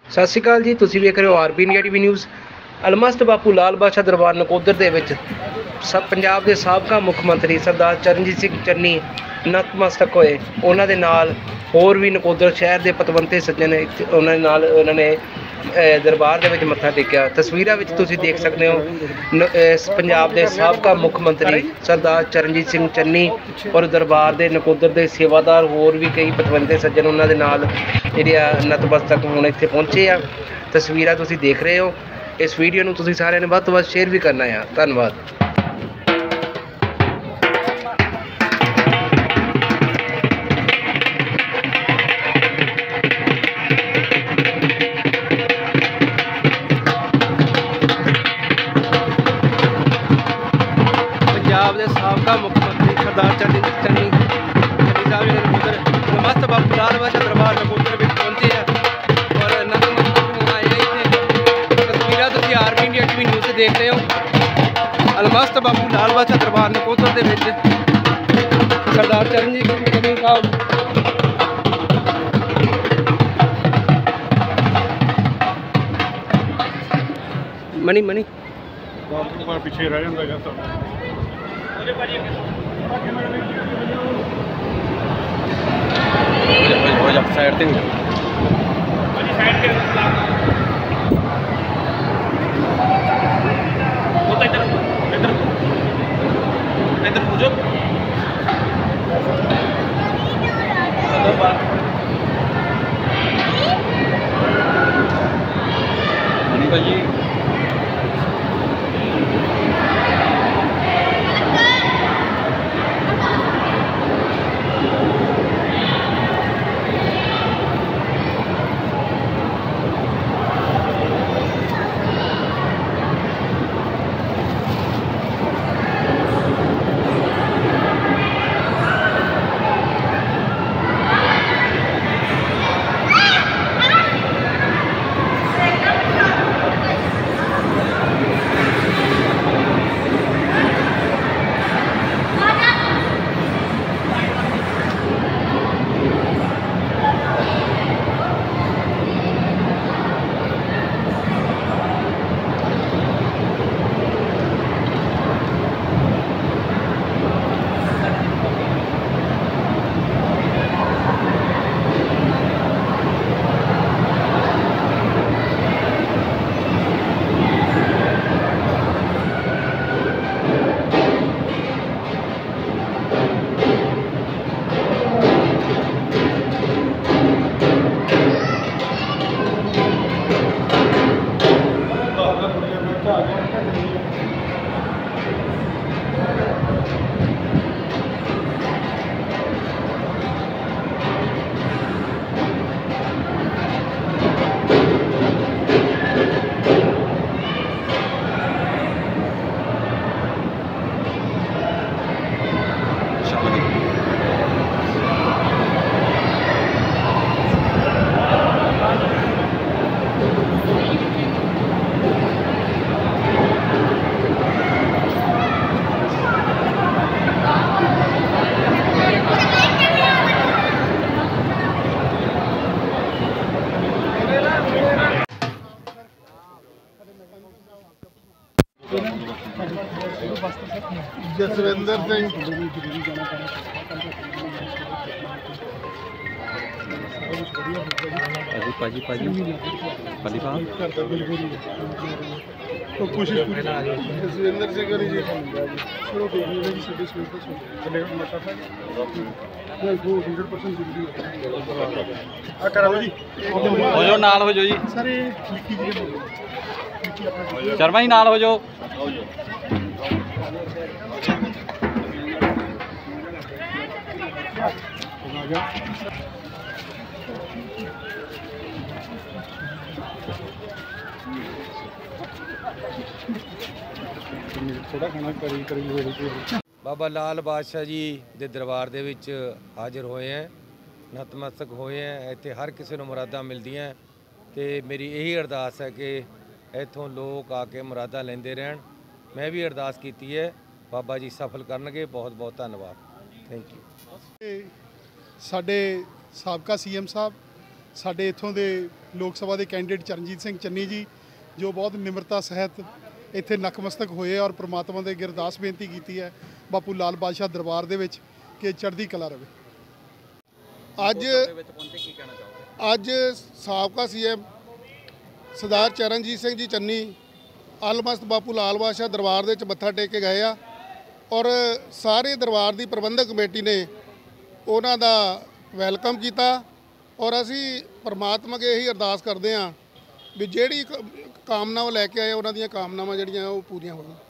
ਸਤਿ ਸ਼੍ਰੀ ਅਕਾਲ ਜੀ। ਤੁਸੀਂ ਵੇਖ ਰਹੇ ਹੋ RB India TV news. Almast Bapu Lal ਬਾਦਸ਼ਾਹ ਦਰਬਾਰ ਨਕੋਦਰ ਦੇ ਵਿੱਚ ਪੰਜਾਬ ਦੇ ਸਾਬਕਾ ਮੁੱਖ ਮੰਤਰੀ ਸਰਦਾਰ ਚਰਨਜੀਤ ਸਿੰਘ ਚੰਨੀ ਨਤਮਸਤਕ ਹੋਏ। ਉਹਨਾਂ ਦੇ ਨਾਲ ਹੋਰ ਵੀ ਨਕੋਦਰ ਸ਼ਹਿਰ ਦੇ ਪਤਵੰਤੇ ਸੱਜਣ ਉਹਨਾਂ ਨੇ ਦਰਬਾਰ ਦੇ ਵਿੱਚ ਮੱਥਾ ਟੇਕਿਆ। ਤਸਵੀਰਾਂ ਵਿੱਚ ਤੁਸੀਂ ਦੇਖ ਸਕਦੇ ਹੋ ਪੰਜਾਬ ਦੇ ਸਾਬਕਾ ਮੁੱਖ ਮੰਤਰੀ ਸਰਦਾਰ ਚਰਨਜੀਤ ਸਿੰਘ ਚੰਨੀ ਔਰ ਦਰਬਾਰ ਦੇ ਨਕੋਦਰ ਦੇ ਸੇਵਾਦਾਰ ਹੋਰ ਵੀ ਕਈ ਪਤਵੰਤੇ ਸੱਜਣ ਉਹਨਾਂ ਦੇ ਨਾਲ ਜਿਹੜੇ ਆ ਨਤਮਸਤਕ ਹੁਣ ਇੱਥੇ ਪਹੁੰਚੇ ਆ। ਤਸਵੀਰਾਂ ਤੁਸੀਂ ਦੇਖ ਰਹੇ ਹੋ। ਇਸ ਵੀਡੀਓ ਨੂੰ ਤੁਸੀਂ ਸਾਰਿਆਂ ਨੇ ਵੱਧ ਤੋਂ ਵੱਧ ਸ਼ੇਅਰ ਵੀ ਕਰਨਾ ਆ। ਧੰਨਵਾਦ। ਪੰਜਾਬ ਦੇ ਸਾਬਕਾ ਮੁੱਖ ਮੰਤਰੀ ਸਰਦਾਰ ਚਰਨਜੀਤ ਚੰਨੀ ਸਾਹਿਬ ਜੀ ਨਕੋਦਰ ਅਲਮਸਤ ਬਾਪੂ ਲਾਲ ਬਾਦਸ਼ਾਹ ਦਰਬਾਰ ਨਕੋਦਰ ਵਿੱਚ ਪਹੁੰਚੇ ਆ ਔਰ ਨਤਮਸਤਕ ਹੋਣ ਆਏ ਇੱਥੇ। ਤਸਵੀਰਾਂ ਤੁਸੀਂ ਆਰਬੀ ਇੰਡੀਆ ਟੀਵੀ ਨਿਊਜ਼ ਤੇ ਦੇਖ ਰਹੇ ਹੋ। ਅਲਮਸਤ ਬਾਪੂ ਲਾਲ ਬਾਦਸ਼ਾਹ ਦਰਬਾਰ ਨਕੋਦਰ ਦੇ ਵਿੱਚ ਸਰਦਾਰ ਚਰਨਜੀਤ ਸਿੰਘ ਚੰਨੀ ਸਾਹਿਬ ਮਣੀ ਪਿੱਛੇ ਰਹਿ ਜਾਂਦਾ ਹੈਗਾ ਸਾਈਡ ਤੇ ਇੱਧਰ ਪੁੱਜੋ ਭਾਜੀ। ਜਸਵਿੰਦਰ ਸਿੰਘ ਭਾਜੀ ਕੋਸ਼ਿਸ਼ ਪੂਰੀ ਜਸਵਿੰਦਰ ਸਿੰਘ ਵਾਲੀ ਜੀ ਚਲੋ ਠੀਕ ਹੈ ਜੀ। ਸਾਡੇ ਸਕੂਲ ਤੋਂ ਚੱਲੇ ਮੱਤਾ ਸਾਹਿਬ ਉਹ 100% ਜ਼ਰੂਰੀ ਹੈ। ਆ ਕਰਾਓ ਜੀ ਹੋ ਜਾਓ ਨਾਲ ਹੋ ਜਾਓ ਜੀ। ਸਰ ਇਹ ਲਿਖੀ ਜੀ ਸ਼ਰਮਾ ਜੀ ਨਾਲ ਹੋ ਜਾਓ। ਥੋੜਾ ਖਾਣਾ ਕਰੀ ਬਾਬਾ ਲਾਲ ਬਾਦਸ਼ਾਹ ਜੀ ਦੇ ਦਰਬਾਰ ਦੇ ਵਿੱਚ ਹਾਜ਼ਰ ਹੋਏ ਹੈ, ਨਤਮਸਤਕ ਹੋਏ ਹੈ। ਇੱਥੇ ਹਰ ਕਿਸੇ ਨੂੰ ਮੁਰਾਦਾਂ ਮਿਲਦੀਆਂ ਤੇ ਮੇਰੀ ਇਹੀ ਅਰਦਾਸ ਹੈ ਕਿ ਇੱਥੋਂ ਲੋਕ ਆ ਕੇ ਮੁਰਾਦਾਂ ਲੈਂਦੇ ਰਹਿਣ। ਮੈਂ ਵੀ ਅਰਦਾਸ ਕੀਤੀ ਹੈ, ਬਾਬਾ ਜੀ ਸਫਲ ਕਰਨਗੇ। ਬਹੁਤ ਬਹੁਤ ਧੰਨਵਾਦ। Thank you. ਸਾਡੇ ਸਾਬਕਾ ਸੀਐਮ ਸਾਹਿਬ ਸਾਡੇ ਇੱਥੋਂ ਦੇ ਲੋਕ ਸਭਾ ਦੇ ਕੈਂਡੀਡੇਟ ਚਰਨਜੀਤ ਸਿੰਘ ਚੰਨੀ ਜੀ, ਜੋ ਬਹੁਤ ਨਿਮਰਤਾ ਸਹਿਤ ਇੱਥੇ ਨਕਮਸਤਕ ਹੋਏ ਔਰ ਪ੍ਰਮਾਤਮਾ ਦੇ ਅੱਗੇ ਅਰਦਾਸ ਬੇਨਤੀ ਕੀਤੀ ਹੈ ਬਾਪੂ ਲਾਲ ਬਾਦਸ਼ਾਹ ਦਰਬਾਰ ਦੇ ਵਿੱਚ ਕਿ ਚੜ੍ਹਦੀ ਕਲਾ ਰਵੇ। ਅੱਜ ਸਾਬਕਾ ਸੀਐਮ ਸਰਦਾਰ ਚਰਨਜੀਤ ਸਿੰਘ ਜੀ ਚੰਨੀ ਅਲਮਸਤ ਬਾਪੂ ਲਾਲ ਬਾਦਸ਼ਾਹ ਦਰਬਾਰ ਦੇ ਵਿੱਚ ਮੱਥਾ ਟੇਕ ਕੇ ਗਏ ਆ ਔਰ ਸਾਰੇ ਦਰਬਾਰ ਦੀ ਪ੍ਰਬੰਧਕ ਕਮੇਟੀ ਨੇ ਉਹਨਾਂ ਦਾ ਵੈਲਕਮ ਕੀਤਾ ਔਰ ਅਸੀਂ ਪਰਮਾਤਮਾ ਅੱਗੇ ਇਹੀ ਅਰਦਾਸ ਕਰਦੇ ਹਾਂ ਵੀ ਜਿਹੜੀ ਕਾਮਨਾਵਾਂ ਲੈ ਕੇ ਆਏ ਉਹਨਾਂ ਦੀਆਂ ਕਾਮਨਾਵਾਂ ਜਿਹੜੀਆਂ ਉਹ ਪੂਰੀਆਂ ਹੋਣ।